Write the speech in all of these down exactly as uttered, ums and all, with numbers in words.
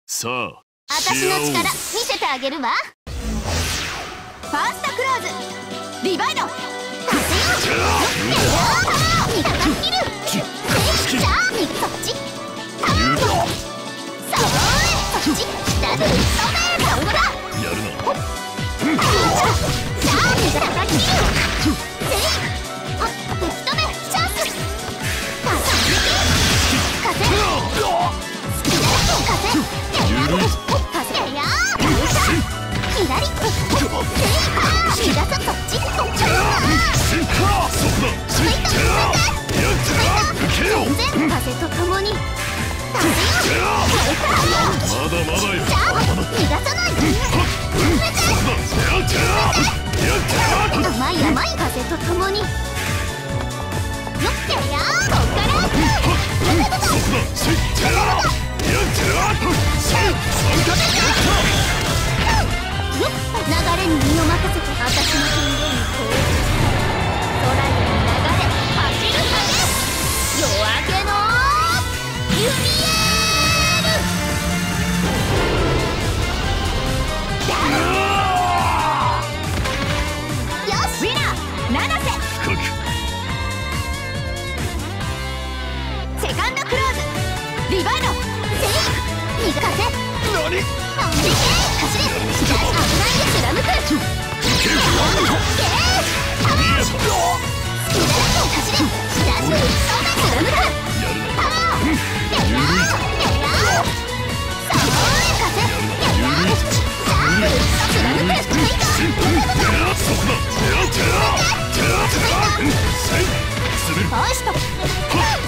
さあ、 私の力見せてあげるわ。ファーストクローズリバイド。風よ味方スキルじゃあそっちターンそうそっち下でそこだやるな。 じゃあ味方スキルせいあ吹き止めチャンス風風好きだ風風や左気がさそっち全然風とともにまだまだよ。逃がさない甘い甘い風とともによってやこっから流れに身を任せて私の権限にこう空へ流れ走る風夜明けのユミエールよしウィナー七瀬セカンドクローズリバイドセイ水風何飛んでいけ走れじゃあ危ないで貫くいけータブー好きだ走れじゃあ貫くパワーややややさあ風ややさあ貫くついたそこだファーストそこだ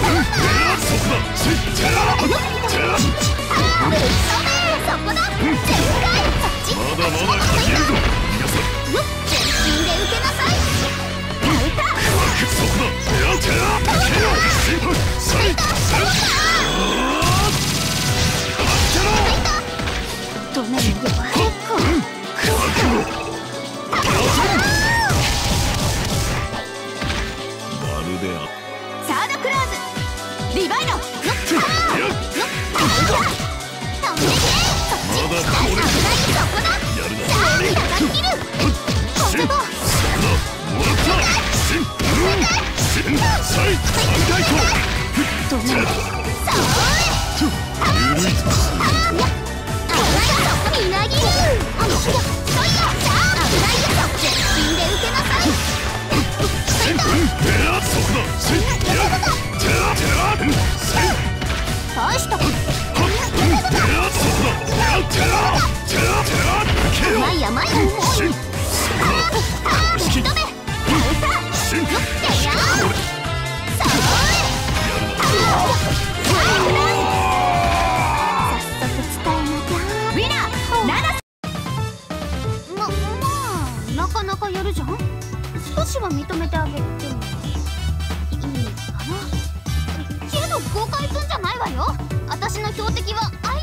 そこだ全開そっちまだまだかけるぞ全身で受けなさいカウンターそこだついた止めるよ結構まるであサードクローズリバイドよっカーよっカウンター飛んでけそっち危ないそこだじゃあ味方スキルコンボ止めるそうパンチみなぎるあのそいよじゃあ危ないよ全身で受けなさいファースト甘い甘い重い引き止めカウンターよってやさあ早速伝えなきゃウィナーななま、まあなかなかやるじゃん。少しは認めてあげてもいいかなけど誤解すんじゃないわよ。私の標的は相